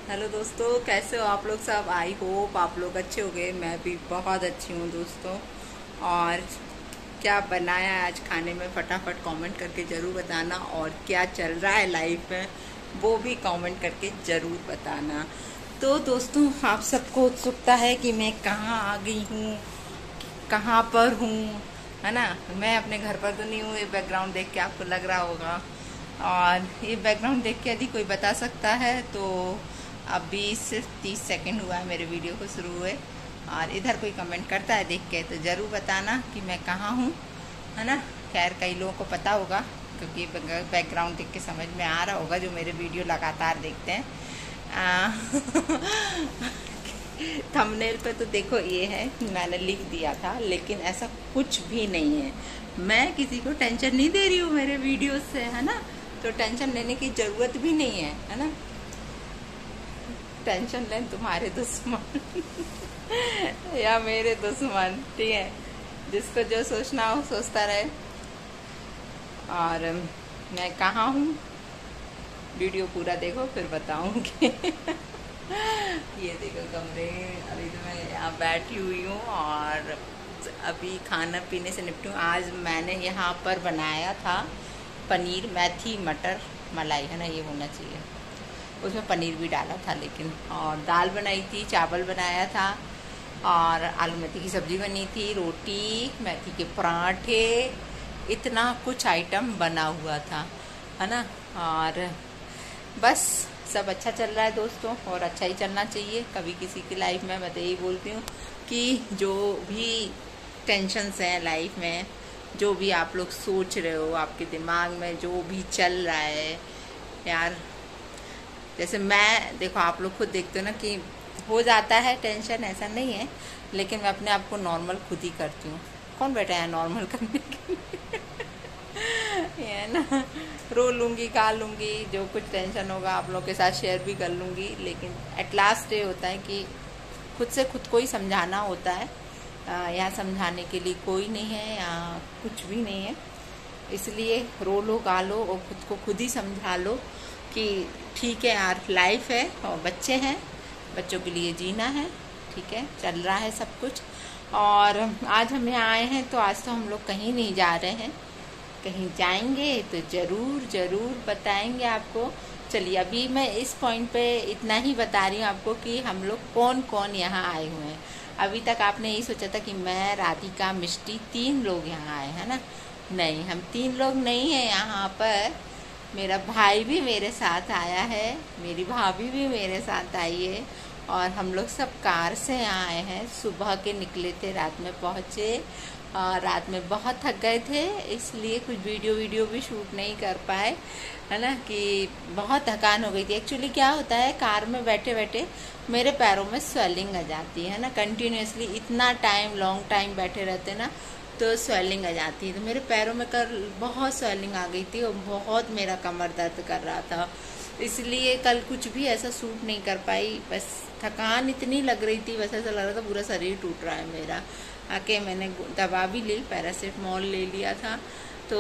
Hello दोस्तों, कैसे हो आप लोग सब। आई होप आप लोग अच्छे हो गए। मैं भी बहुत अच्छी हूँ दोस्तों। और क्या बनाया है आज खाने में, फटाफट कमेंट करके ज़रूर बताना। और क्या चल रहा है लाइफ में वो भी कमेंट करके ज़रूर बताना। तो दोस्तों, आप सबको उत्सुकता है कि मैं कहाँ आ गई हूँ, कहाँ पर हूँ, है ना। मैं अपने घर पर तो नहीं हूँ। ये बैकग्राउंड देख के आपको लग रहा होगा। और ये बैकग्राउंड देख के यदि कोई बता सकता है तो अभी सिर्फ 30 सेकंड हुआ है मेरे वीडियो को शुरू हुए। और इधर कोई कमेंट करता है देख के तो ज़रूर बताना कि मैं कहाँ हूँ, है ना। खैर कई लोगों को पता होगा क्योंकि बैकग्राउंड देख के समझ में आ रहा होगा जो मेरे वीडियो लगातार देखते हैं। थंबनेल पे तो देखो ये है, मैंने लिख दिया था, लेकिन ऐसा कुछ भी नहीं है। मैं किसी को टेंशन नहीं दे रही हूँ मेरे वीडियो से, है ना। तो टेंशन लेने की ज़रूरत भी नहीं है ना। टेंशन लें तुम्हारे दुश्मन या मेरे दुश्मन, ठीक है। जिसको जो सोचना हो सोचता रहे। और मैं कहाँ हूँ, वीडियो पूरा देखो फिर बताऊंगी। ये देखो कमरे, अभी तो मैं यहाँ बैठी हुई हूँ और अभी खाना पीने से निपटी हूँ। आज मैंने यहाँ पर बनाया था पनीर मेथी मटर मलाई, है ना, ये होना चाहिए। उसमें पनीर भी डाला था लेकिन, और दाल बनाई थी, चावल बनाया था, और आलू मेथी की सब्ज़ी बनी थी, रोटी, मेथी के पराठे, इतना कुछ आइटम बना हुआ था, है ना। और बस सब अच्छा चल रहा है दोस्तों, और अच्छा ही चलना चाहिए कभी किसी की लाइफ में। मैं तो यही बोलती हूँ कि जो भी टेंशन्स हैं लाइफ में, जो भी आप लोग सोच रहे हो, आपके दिमाग में जो भी चल रहा है यार, जैसे मैं, देखो आप लोग खुद देखते हो ना कि हो जाता है टेंशन, ऐसा नहीं है, लेकिन मैं अपने आप को नॉर्मल खुद ही करती हूँ। कौन बैठा है नॉर्मल करने के लिए है ना। रो लूँगी, गा लूँगी, जो कुछ टेंशन होगा आप लोग के साथ शेयर भी कर लूँगी, लेकिन एट लास्ट ये होता है कि खुद से खुद को ही समझाना होता है। यहाँ समझाने के लिए कोई नहीं है, यहाँ कुछ भी नहीं है। इसलिए रो लो, गा लो और खुद को खुद ही समझा लो कि ठीक है यार, लाइफ है और बच्चे हैं, बच्चों के लिए जीना है, ठीक है, चल रहा है सब कुछ। और आज हम यहाँ आए हैं तो आज तो हम लोग कहीं नहीं जा रहे हैं, कहीं जाएंगे तो ज़रूर ज़रूर बताएंगे आपको। चलिए अभी मैं इस पॉइंट पे इतना ही बता रही हूँ आपको कि हम लोग कौन कौन यहाँ आए हुए हैं। अभी तक आपने यही सोचा था कि मैं, राधिका, मिष्टी 3 लोग यहाँ आए हैं ना। नहीं, हम 3 लोग नहीं हैं यहाँ पर। मेरा भाई भी मेरे साथ आया है, मेरी भाभी भी मेरे साथ आई है, और हम लोग सब कार से यहाँ आए हैं। सुबह के निकले थे, रात में पहुँचे, और रात में बहुत थक गए थे, इसलिए कुछ वीडियो भी शूट नहीं कर पाए, है ना, कि बहुत थकान हो गई थी। एक्चुअली क्या होता है, कार में बैठे बैठे मेरे पैरों में स्वेलिंग आ जाती है ना, कंटिन्यूसली इतना टाइम, लॉन्ग टाइम बैठे रहते ना तो स्वेलिंग आ जाती है। तो मेरे पैरों में कल बहुत स्वेलिंग आ गई थी और बहुत मेरा कमर दर्द कर रहा था, इसलिए कल कुछ भी ऐसा सूट नहीं कर पाई। बस थकान इतनी लग रही थी, बस ऐसा लग रहा था पूरा शरीर टूट रहा है मेरा। आके मैंने दवा भी ली, पैरासिटामोल ले लिया था। तो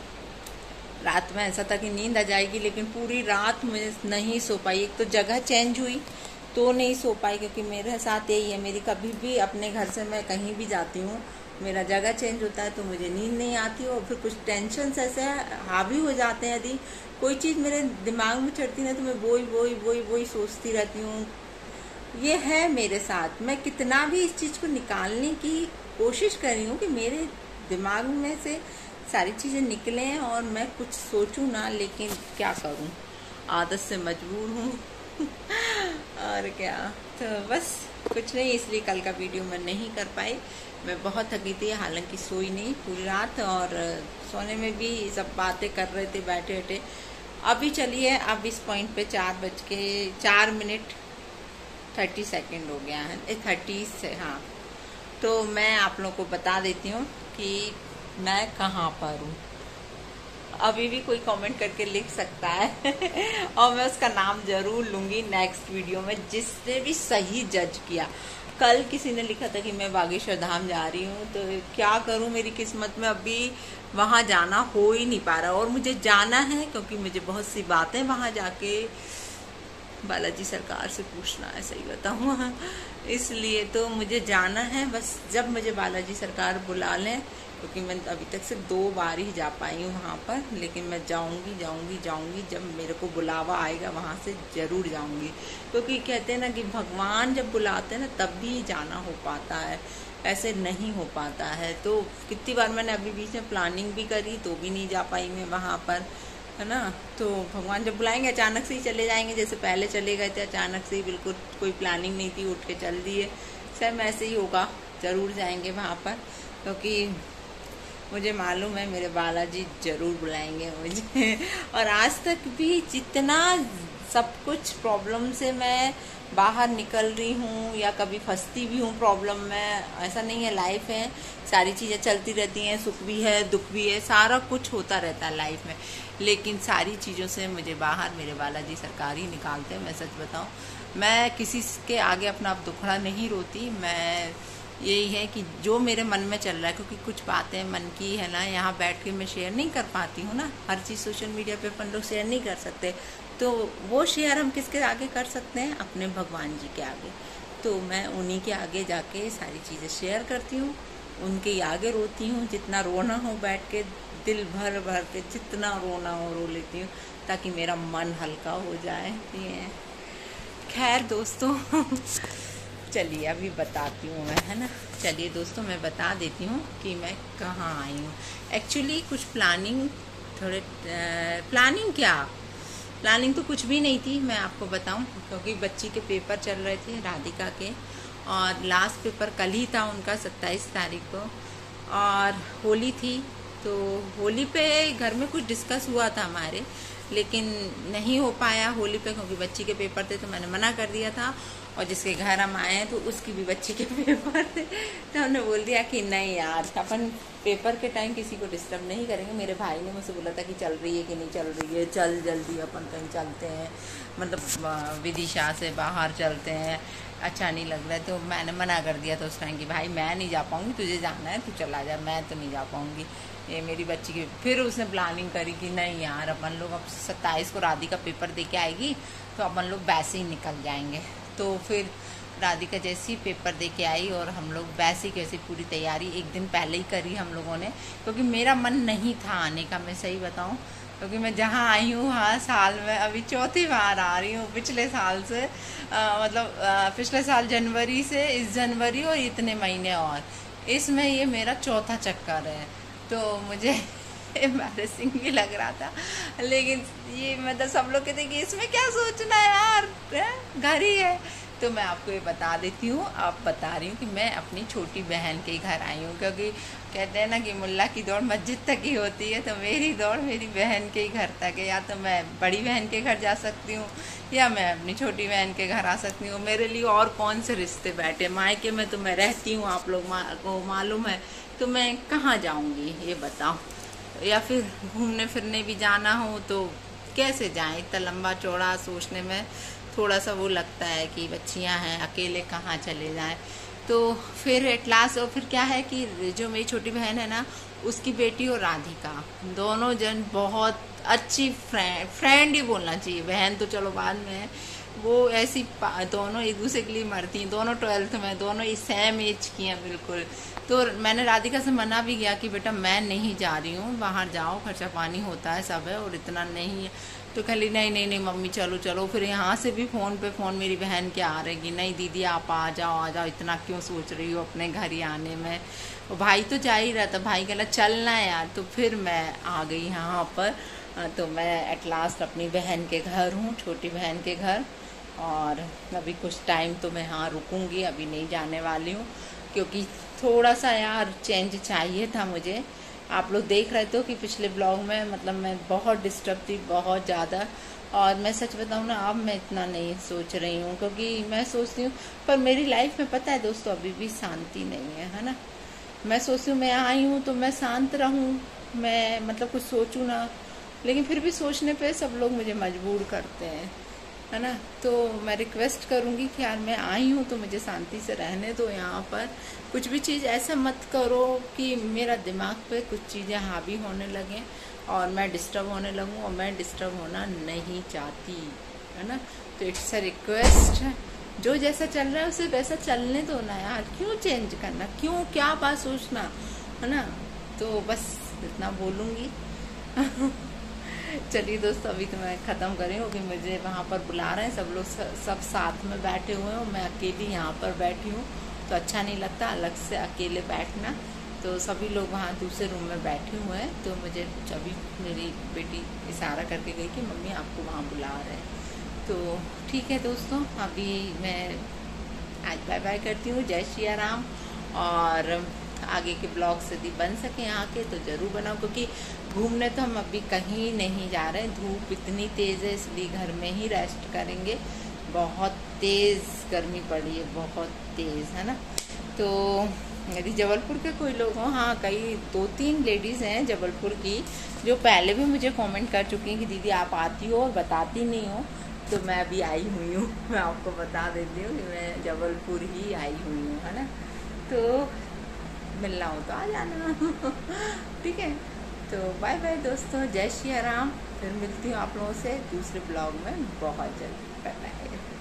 रात में ऐसा था कि नींद आ जाएगी, लेकिन पूरी रात में नहीं सो पाई। एक तो जगह चेंज हुई तो नहीं सो पाई, क्योंकि मेरे साथ यही है, मेरी कभी भी अपने घर से मैं कहीं भी जाती हूँ, मेरा जगह चेंज होता है तो मुझे नींद नहीं आती, और फिर कुछ टेंशन ऐसे हावी हो जाते हैं। यदि कोई चीज़ मेरे दिमाग में चढ़ती ना तो मैं वही सोचती रहती हूँ। ये है मेरे साथ। मैं कितना भी इस चीज़ को निकालने की कोशिश कर रही हूँ कि मेरे दिमाग में से सारी चीज़ें निकलें और मैं कुछ सोचूं ना, लेकिन क्या करूँ, आदत से मजबूर हूँ। और क्या, तो बस कुछ नहीं, इसलिए कल का वीडियो मैं नहीं कर पाई। मैं बहुत थकी थी, हालांकि सोई नहीं पूरी रात, और सोने में भी सब बातें कर रहे थे बैठे बैठे। अभी चलिए, अब इस पॉइंट पे 4:04 हो गया है, 30 से, हाँ। तो मैं आप लोगों को बता देती हूँ कि मैं कहाँ पर हूँ। अभी भी कोई कमेंट करके लिख सकता है और मैं उसका नाम जरूर लूंगी नेक्स्ट वीडियो में, जिसने भी सही जज किया। कल किसी ने लिखा था कि मैं बागेश्वर धाम जा रही हूँ, तो क्या करूँ, मेरी किस्मत में अभी वहाँ जाना हो ही नहीं पा रहा, और मुझे जाना है क्योंकि मुझे बहुत सी बातें वहाँ जाके बालाजी सरकार से पूछना है, सही बताऊँ। इसलिए तो मुझे जाना है, बस जब मुझे बालाजी सरकार बुला लें, क्योंकि मैं अभी तक सिर्फ 2 बार ही जा पाई हूँ वहाँ पर, लेकिन मैं जाऊँगी जाऊँगी जाऊँगी, जब मेरे को बुलावा आएगा वहाँ से ज़रूर जाऊँगी। क्योंकि कहते हैं ना कि भगवान जब बुलाते हैं ना तब भी जाना हो पाता है, ऐसे नहीं हो पाता है। तो कितनी बार मैंने अभी बीच में प्लानिंग भी करी तो भी नहीं जा पाई मैं वहाँ पर, है ना। तो भगवान जब बुलाएंगे अचानक से ही चले जाएंगे, जैसे पहले चले गए थे अचानक से ही, बिल्कुल कोई प्लानिंग नहीं थी, उठ के चल दिए। सेम ऐसे ही होगा, ज़रूर जाएंगे वहाँ पर, क्योंकि मुझे मालूम है मेरे बालाजी ज़रूर बुलाएंगे मुझे। और आज तक भी जितना सब कुछ प्रॉब्लम से मैं बाहर निकल रही हूँ या कभी फंसती भी हूँ प्रॉब्लम में, ऐसा नहीं है, लाइफ है, सारी चीज़ें चलती रहती हैं, सुख भी है दुख भी है, सारा कुछ होता रहता है लाइफ में, लेकिन सारी चीज़ों से मुझे बाहर मेरे बालाजी सरकार ही निकालते हैं। मैं सच बताऊँ, मैं किसी के आगे अपना आप दुखड़ा नहीं रोती, मैं यही है कि जो मेरे मन में चल रहा है, क्योंकि कुछ बातें मन की है ना, यहाँ बैठ के मैं शेयर नहीं कर पाती हूँ ना, हर चीज़ सोशल मीडिया पे अपन लोग शेयर नहीं कर सकते, तो वो शेयर हम किसके आगे कर सकते हैं, अपने भगवान जी के आगे। तो मैं उन्हीं के आगे जाके सारी चीज़ें शेयर करती हूँ, उनके आगे रोती हूँ, जितना रोना हो बैठ के दिल भर भर के जितना रोना हो रो लेती हूँ, ताकि मेरा मन हल्का हो जाए। ये खैर दोस्तों चलिए अभी बताती हूँ मैं, है ना। चलिए दोस्तों मैं बता देती हूँ कि मैं कहाँ आई हूँ। एक्चुअली कुछ प्लानिंग प्लानिंग तो कुछ भी नहीं थी, मैं आपको बताऊँ, क्योंकि बच्ची के पेपर चल रहे थे राधिका के, और लास्ट पेपर कल ही था उनका 27 तारीख को, और होली थी, तो होली पे घर में कुछ डिस्कस हुआ था हमारे, लेकिन नहीं हो पाया होली पे, क्योंकि बच्ची के पेपर थे तो मैंने मना कर दिया था। और जिसके घर हम आए हैं तो उसकी भी बच्ची के पेपर थे, तो हमने बोल दिया कि नहीं यार, अपन पेपर के टाइम किसी को डिस्टर्ब नहीं करेंगे। मेरे भाई ने मुझसे बोला था कि चल रही है कि नहीं चल रही है, चल जल्दी अपन कहीं चलते हैं, मतलब विदिशा से बाहर चलते हैं, अच्छा नहीं लग रहा है। तो मैंने मना कर दिया था उस टाइम कि भाई मैं नहीं जा पाऊँगी, तुझे जाना है तू चला जा, मैं तो नहीं जा पाऊँगी, ये मेरी बच्ची की। फिर उसने प्लानिंग करी कि नहीं यार, अपन लोग अब 27 को राधिका पेपर दे के आएगी तो अपन लोग वैसे ही निकल जाएंगे। तो फिर राधिका जैसी पेपर दे के आई और हम लोग वैसी कैसी पूरी तैयारी एक दिन पहले ही करी हम लोगों ने, क्योंकि मेरा मन नहीं था आने का, मैं सही बताऊं, क्योंकि मैं जहाँ आई हूँ हाँ साल में अभी 4थी बार आ रही हूँ, पिछले साल से पिछले साल जनवरी से इस जनवरी और इतने महीने, और इसमें ये मेरा 4था चक्कर है। तो मुझे एम्बैरेसिंग भी लग रहा था, लेकिन ये मतलब सब लोग कहते कि इसमें क्या सोचना है यार, घर ही है। तो मैं आपको ये बता देती हूँ, आप बता रही हूँ कि मैं अपनी छोटी बहन के घर आई हूँ, क्योंकि कहते हैं ना कि मुल्ला की दौड़ मस्जिद तक ही होती है, तो मेरी दौड़ मेरी बहन के ही घर तक है। या तो मैं बड़ी बहन के घर जा सकती हूँ या मैं अपनी छोटी बहन के घर आ सकती हूँ, मेरे लिए और कौन से रिश्ते बैठे। मायके में तो मैं रहती हूँ, आप लोग को मालूम है, तो मैं कहाँ जाऊँगी ये बताओ। या फिर घूमने फिरने भी जाना हो तो कैसे जाएं, इतना लंबा चौड़ा सोचने में थोड़ा सा वो लगता है कि बच्चियां हैं, अकेले कहाँ चले जाएं। तो फिर एट लास्ट, और फिर क्या है कि जो मेरी छोटी बहन है ना, उसकी बेटी और राधिका दोनों जन बहुत अच्छी फ्रेंड ही बोलना चाहिए, बहन तो चलो बाद में है, वो ऐसी दोनों एक दूसरे के लिए मरती हैं, दोनों 12th में, दोनों ही सेम एज की हैं बिल्कुल। तो मैंने राधिका से मना भी किया कि बेटा मैं नहीं जा रही हूँ, बाहर जाओ, खर्चा पानी होता है सब है, और इतना नहीं है। तो कहली नहीं नहीं नहीं मम्मी चलो चलो। फिर यहाँ से भी फ़ोन पे फ़ोन मेरी बहन के आ रही, नहीं दीदी आप आ जाओ, इतना क्यों सोच रही हो अपने घर ही आने में। और भाई तो जा ही रहा था, भाई कहला चलना है यार। तो फिर मैं आ गई यहाँ पर, तो मैं एट लास्ट अपनी बहन के घर हूँ, छोटी बहन के घर। और अभी कुछ टाइम तो मैं यहाँ रुकूंगी, अभी नहीं जाने वाली हूँ, क्योंकि थोड़ा सा यार चेंज चाहिए था मुझे। आप लोग देख रहे थे कि पिछले ब्लॉग में मतलब मैं बहुत डिस्टर्ब थी, बहुत ज़्यादा। और मैं सच बताऊँ ना, अब मैं इतना नहीं सोच रही हूँ, क्योंकि मैं सोचती हूँ, पर मेरी लाइफ में पता है दोस्तों अभी भी शांति नहीं है ना। मैं सोचती हूँ मैं आई हूँ तो मैं शांत रहूँ, मैं मतलब कुछ सोचूँ ना, लेकिन फिर भी सोचने पे सब लोग मुझे मजबूर करते हैं, है ना। तो मैं रिक्वेस्ट करूँगी कि यार मैं आई हूँ तो मुझे शांति से रहने दो यहाँ पर। कुछ भी चीज़ ऐसा मत करो कि मेरा दिमाग पे कुछ चीज़ें हावी होने लगें और मैं डिस्टर्ब होने लगूँ, और मैं डिस्टर्ब होना नहीं चाहती, है ना। तो इट्स अ रिक्वेस्ट, जो जैसा चल रहा है उसे वैसा चलने दो ना यार, क्यों चेंज करना, क्यों क्या बात सोचना, है ना। तो बस इतना बोलूँगी। चलिए दोस्तों, अभी तो मैं ख़त्म कर रही हूँ क्योंकि मुझे वहाँ पर बुला रहे हैं, सब लोग सब साथ में बैठे हुए हैं, मैं अकेली यहाँ पर बैठी हूँ तो अच्छा नहीं लगता अलग से अकेले बैठना। तो सभी लोग वहाँ दूसरे रूम में बैठे हुए हैं, तो मुझे अभी मेरी बेटी इशारा करके गई कि मम्मी आपको वहाँ बुला रहे हैं। तो ठीक है दोस्तों, अभी मैं आज बाय बाय करती हूँ। जय श्री राम। और आगे के ब्लॉग्स यदि बन सके यहाँ के तो ज़रूर बनाओ, क्योंकि घूमने तो हम अभी कहीं नहीं जा रहे हैं, धूप इतनी तेज़ है, इसलिए घर में ही रेस्ट करेंगे। बहुत तेज़ गर्मी पड़ी है, बहुत तेज़, है ना। तो यदि जबलपुर के कोई लोग हों, हाँ कई 2-3 लेडीज़ हैं जबलपुर की जो पहले भी मुझे कमेंट कर चुकी हैं कि दीदी आप आती हो और बताती नहीं हो। तो मैं अभी आई हुई हूँ, मैं आपको बता देती हूँ कि मैं जबलपुर ही आई हुई हूँ, है ना। तो मिलना हो तो आ जाना। ठीक है, तो बाय बाय दोस्तों, जय श्री राम। फिर मिलती हूँ आप लोगों से दूसरे ब्लॉग में बहुत जल्दी। Bye bye.